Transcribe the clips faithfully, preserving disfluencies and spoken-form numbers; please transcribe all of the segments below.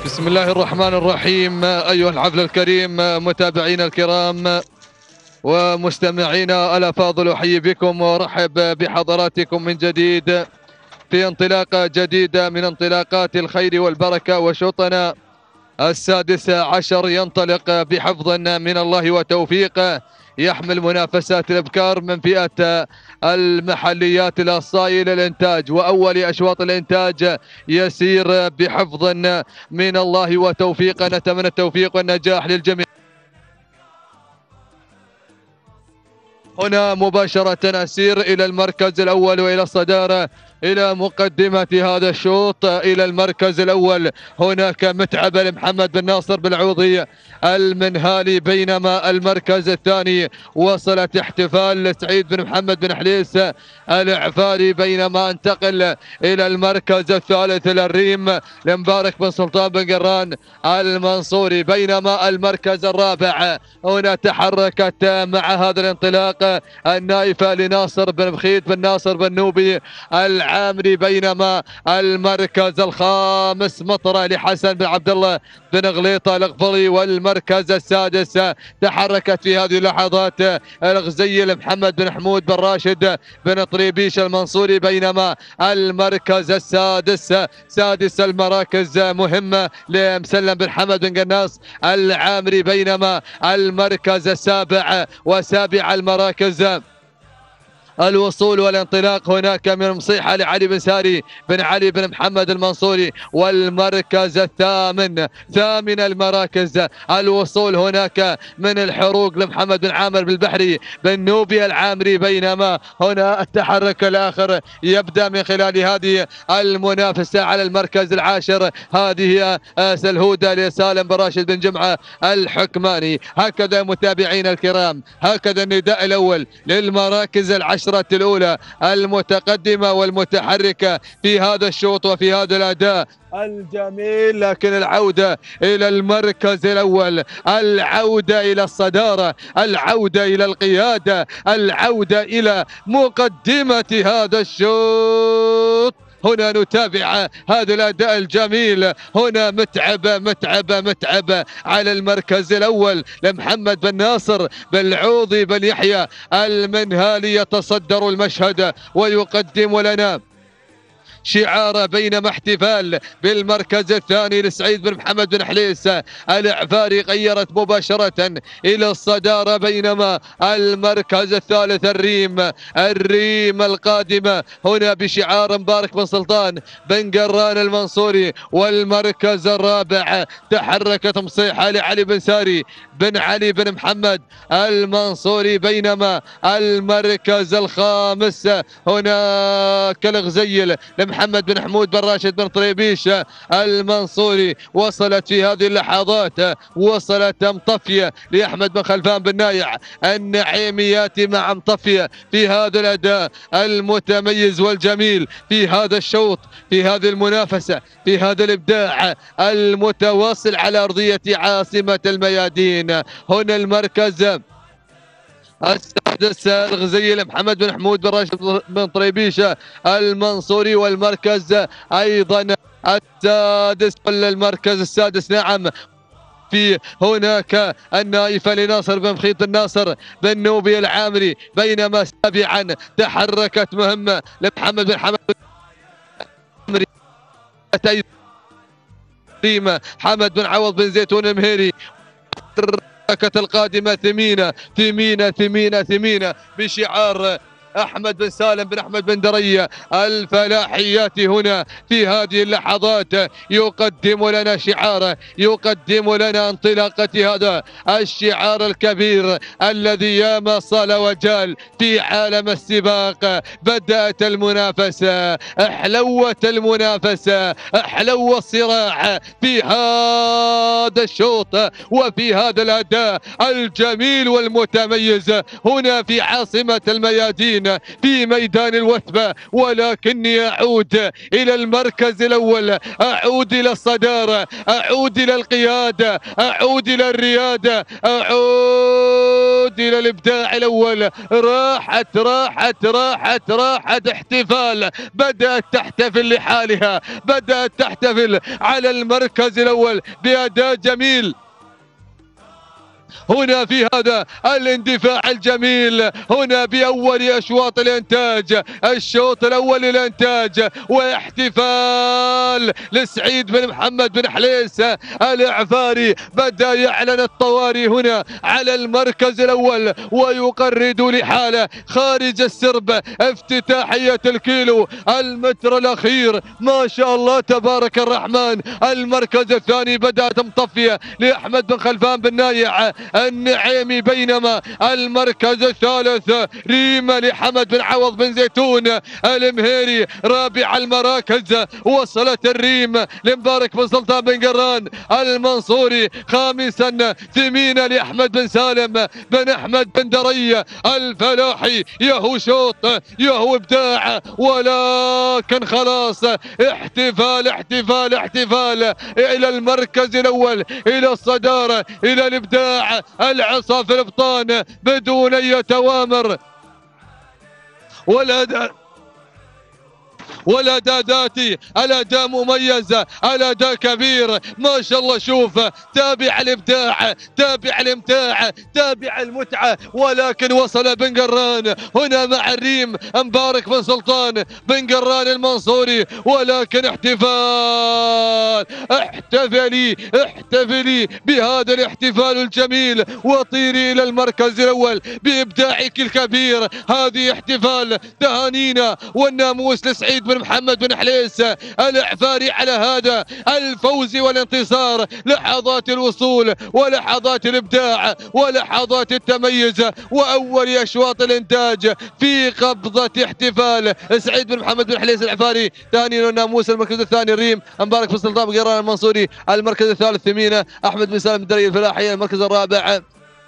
بسم الله الرحمن الرحيم. أيها الحفل الكريم، متابعينا الكرام ومستمعينا الأفاضل، أحيي بكم وأرحب بحضراتكم من جديد في انطلاقة جديدة من انطلاقات الخير والبركة. وشوطنا السادس عشر ينطلق بحفظ من الله وتوفيقه، يحمل منافسات الابكار من فئة المحليات الأصايل الانتاج، واول اشواط الانتاج يسير بحفظ من الله وتوفيقه. نتمنى التوفيق والنجاح للجميع. هنا مباشرة أسير إلى المركز الأول وإلى الصدارة، إلى مقدمة هذا الشوط، إلى المركز الأول. هناك متعب لمحمد بن ناصر بالعوضي المنهالي، بينما المركز الثاني وصلت احتفال لسعيد بن محمد بن حليس العفاري، بينما انتقل إلى المركز الثالث للريم لمبارك بن سلطان بن قران المنصوري، بينما المركز الرابع هنا تحركت مع هذا الانطلاق النايفة لناصر بن بخيت بن ناصر بن نوبي العامري، بينما المركز الخامس مطرة لحسن بن عبد الله بن غليطة الغفري، والمركز السادس تحركت في هذه اللحظات الغزي لمحمد بن حمود بن راشد بن طريبيش المنصوري، بينما المركز السادس سادس المراكز مهمة لمسلم بن حمد بن قناص العامري، بينما المركز السابع وسابع المراكز الوصول والانطلاق هناك من مصيحة لعلي بن ساري بن علي بن محمد المنصوري، والمركز الثامن ثامن المراكز الوصول هناك من الحروق لمحمد بن عامر بالبحري بن نوبي العامري، بينما هنا التحرك الآخر يبدأ من خلال هذه المنافسة على المركز العاشر. هذه سلهودة لسالم بن راشد بن جمعة الحكماني. هكذا متابعينا الكرام، هكذا النداء الأول للمراكز العشرة الأولى المتقدمة والمتحركة في هذا الشوط وفي هذا الأداء الجميل. لكن العودة إلى المركز الأول، العودة إلى الصدارة، العودة إلى القيادة، العودة إلى مقدمة هذا الشوط. هنا نتابع هذا الأداء الجميل. هنا متعبة متعبة متعبة على المركز الأول لمحمد بن ناصر بن عوضي بن يحيى المنهالي، يتصدر المشهد ويقدم لنا شعار، بينما احتفال بالمركز الثاني لسعيد بن محمد بن حليس العفاري غيرت مباشرة إلى الصدارة، بينما المركز الثالث الريم الريم القادمة هنا بشعار مبارك بن سلطان بن قران المنصوري، والمركز الرابع تحركت مصيحة لعلي بن ساري بن علي بن محمد المنصوري، بينما المركز الخامس هناك الغزيل محمد بن حمود بن راشد بن طريبيش المنصوري. وصلت في هذه اللحظات وصلت مطفية لأحمد بن خلفان بن نايع النعيمي، ياتي مع مطفية في هذا الأداء المتميز والجميل في هذا الشوط، في هذه المنافسة، في هذا الإبداع المتواصل على أرضية عاصمة الميادين. هنا المركز السادس الغزي لمحمد بن حمود بن راشد بن طريبيشة المنصوري، والمركز أيضا السادس المركز السادس نعم في هناك النايفة لناصر بن بخيت الناصر بن نوبي العامري، بينما سابعا تحركت مهمة لمحمد بن حمد بن حمد بن عوض بن زيتون المهيري. القادمة ثمينة ثمينة ثمينة ثمينة بشعار أحمد بن سالم بن أحمد بن درية الفلاحيات. هنا في هذه اللحظات يقدم لنا شعاره، يقدم لنا انطلاقة هذا الشعار الكبير الذي ياما صال وجال في عالم السباق. بدأت المنافسة، احلوت المنافسة، احلو الصراع في هذا الشوط وفي هذا الأداء الجميل والمتميز هنا في عاصمة الميادين في ميدان الوثبة. ولكني أعود إلى المركز الأول، أعود إلى الصدارة، أعود إلى القيادة، أعود إلى الريادة، أعود تعود إلى الإبداع الأول. راحت راحت راحت راحت احتفال، بدأت تحتفل لحالها، بدأت تحتفل على المركز الأول بأداء جميل هنا في هذا الاندفاع الجميل، هنا بأول أشواط الإنتاج، الشوط الأول للإنتاج، واحتفال لسعيد بن محمد بن حليس العفاري. بدأ يعلن الطواري هنا على المركز الأول ويقرد لحاله خارج السرب. افتتاحية الكيلو، المتر الأخير، ما شاء الله تبارك الرحمن. المركز الثاني بدأت مطفية لأحمد بن خلفان بن نايع النعيمي، بينما المركز الثالث ريمة لحمد بن عوض بن زيتون المهيري. رابع المراكز وصلت الريم لمبارك بن سلطان بن قران المنصوري. خامسا ثمينة لأحمد بن سالم بن أحمد بن دري الفلاحي. يهو شوط، يهو إبداع، ولكن خلاص احتفال احتفال احتفال إلى المركز الأول، إلى الصدارة، إلى الإبداع. العصا في الابطان بدون اي توامر ولا والاداء ذاتي. الاداء مميز، الاداء كبير، ما شاء الله. شوف، تابع الابداع، تابع الامتاع، تابع المتعه. ولكن وصل بن قران هنا مع الريم مبارك بن سلطان بن قران المنصوري. ولكن احتفال، احتفلي احتفلي بهذا الاحتفال الجميل، وطيري الى المركز الاول بابداعك الكبير. هذه احتفال. تهانينا والناموس لسعيد بن محمد بن حليس العفاري على هذا الفوز والانتصار. لحظات الوصول ولحظات الابداع ولحظات التميز واول اشواط الانتاج في قبضه احتفال سعيد بن محمد بن حليس العفاري. تهانينا والناموس. المركز الثاني الريم مبارك بن سلطان بن قران المنصوري. المركز الثالث ثمينه احمد بن سالم بن دري الفلاحي. المركز الرابع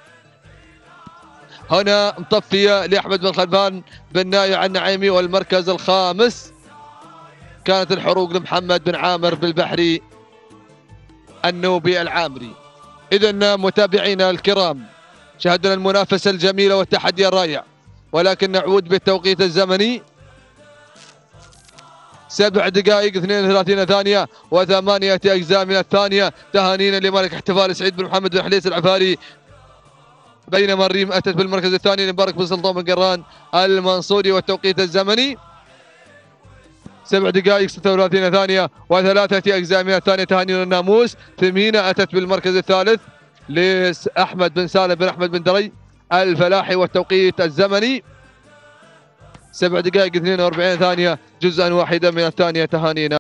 هنا مطفية لأحمد بن خلفان بن نايع النعيمي. والمركز الخامس كانت الحروق لمحمد بن عامر بالبحري النوبي العامري. إذن متابعينا الكرام، شاهدنا المنافسة الجميلة والتحدي الرائع، ولكن نعود بالتوقيت الزمني. سبع دقائق اثنين وثلاثين ثانية وثمانية أجزاء من الثانية. تهانينا لمالك احتفال سعيد بن محمد بن حليس العفاري. بينما الريم أتت بالمركز الثاني لمبارك بن سلطان بن قران المنصوري. والتوقيت الزمني سبع دقائق ستة وثلاثين ثانية وثلاثة أجزاء من الثانية. تهانينا الناموس. ثمينة أتت بالمركز الثالث لأحمد بن سالم بن أحمد بن دري الفلاحي. والتوقيت الزمني سبع دقائق اثنين وأربعين ثانية جزءا واحدا من الثانية. تهانينا.